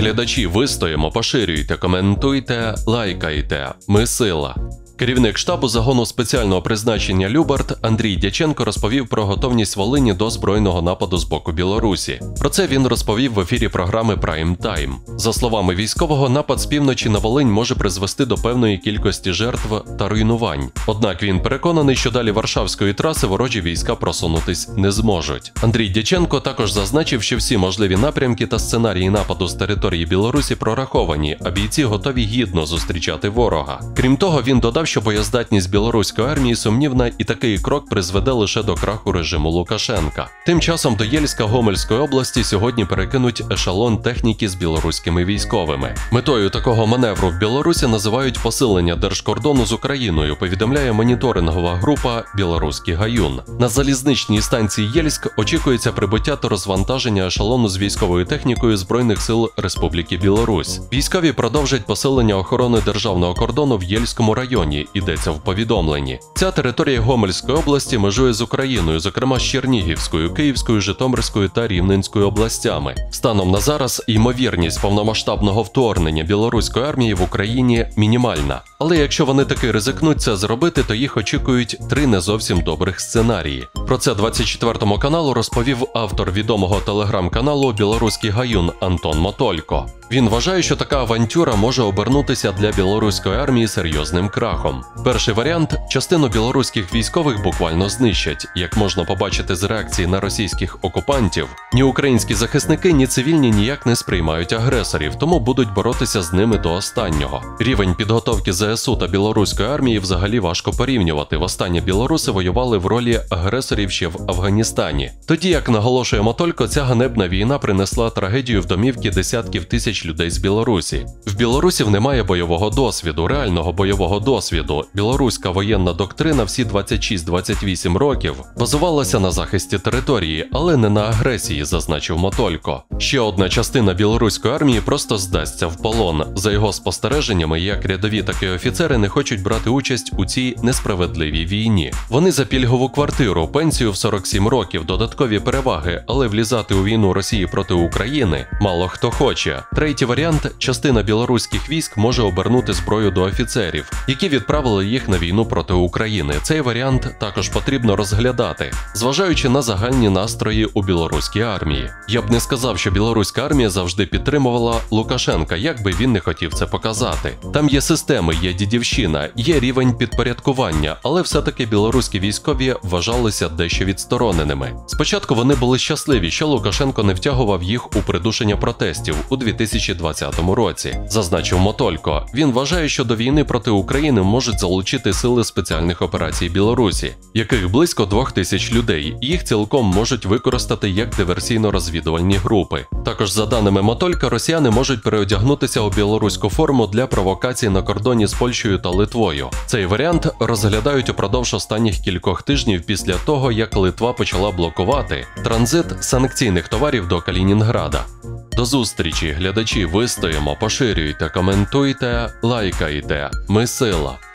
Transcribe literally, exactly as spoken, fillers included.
Глядачі, вистоїмо, поширюйте, коментуйте, лайкайте. Ми сила. Керівник штабу загону спеціального призначення «Любард» Андрій Дяченко розповів про готовність Волині до збройного нападу з боку Білорусі. Про це він розповів в ефірі програми «Прайм Тайм». За словами військового, напад з півночі на Волинь може призвести до певної кількості жертв та руйнувань. Однак він переконаний, що далі Варшавської траси ворожі війська просунутись не зможуть. Андрій Дяченко також зазначив, що всі можливі напрямки та сценарії нападу з території Білорусі прораховані, а бійці готові гідно зустрічати ворога. Крім того, він додав, що боєздатність білоруської армії сумнівна і такий крок призведе лише до краху режиму Лукашенка. Тим часом до Єльська Гомельської області сьогодні перекинуть ешелон техніки з білоруськими військовими. Метою такого маневру в Білорусі називають посилення держкордону з Україною, повідомляє моніторингова група «Білоруський Гаюн». На залізничній станції Єльськ очікується прибуття та розвантаження ешелону з військовою технікою Збройних сил Республіки Білорусь. Військові продовжать посилення охорони державного кордону в Єльському районі, йдеться в повідомленні. Ця територія Гомельської області межує з Україною, зокрема з Чернігівською, Київською, Житомирською та Рівненською областями. Станом на зараз ймовірність повномасштабного вторгнення білоруської армії в Україні мінімальна. Але якщо вони таки ризикнуть це зробити, то їх очікують три не зовсім добрих сценарії. Про це двадцять четвертому каналу розповів автор відомого телеграм-каналу «Білоруський Гаюн» Антон Мотолько. Він вважає, що така авантюра може обернутися для білоруської армії серйозним крахом. Перший варіант – частину білоруських військових буквально знищать. Як можна побачити з реакції на російських окупантів, ні українські захисники, ні цивільні ніяк не сприймають агресорів, тому будуть боротися з ними до останнього. Рівень підготовки зе ес у та білоруської армії взагалі важко порівнювати. Востаннє білоруси воювали в ролі агресорів ще в Афганістані. Тоді, як наголошує Мотолько, ця ганебна війна принесла трагедію в домівки десятків тисяч людей з Білорусі. В білорусів немає бойового досвіду, реального бойового досвіду. Білоруська воєнна доктрина всі двадцять шість - двадцять вісім років базувалася на захисті території, але не на агресії, зазначив Мотолько. Ще одна частина білоруської армії просто здасться в полон. За його спостереженнями, як рядові, так і офіцери не хочуть брати участь у цій несправедливій війні. Вони за пільгову квартиру, пенсію в сорок сім років, додаткові переваги, але влізати у війну Росії проти України мало хто хоче. Третій варіант – частина білоруських військ може обернути зброю до офіцерів, які відправили їх на війну проти України. Цей варіант також потрібно розглядати, зважаючи на загальні настрої у білоруській армії. Я б не сказав, що білоруська армія завжди підтримувала Лукашенка, як би він не хотів це показати. Там є системи, є дідівщина, є рівень підпорядкування, але все-таки білоруські військові вважалися дещо відстороненими. Спочатку вони були щасливі, що Лукашенко не втягував їх у придушення протестів у дві тисячі двадцятому році, зазначив Мотолько. Він вважає, що до війни проти України можуть залучити сили спеціальних операцій Білорусі, яких близько двох тисяч людей. Їх цілком можуть використати як диверсійно-розвідувальні групи. Також, за даними Мотолько, росіяни можуть переодягнутися у білоруську форму для провокацій на кордоні з Польщею та Литвою. Цей варіант розглядають упродовж останніх кількох тижнів після того, як Литва почала блокувати транзит санкційних товарів до Калінінграда. До зустрічі, глядачі, вистоїмо, поширюйте, коментуйте, лайкайте. Ми сила.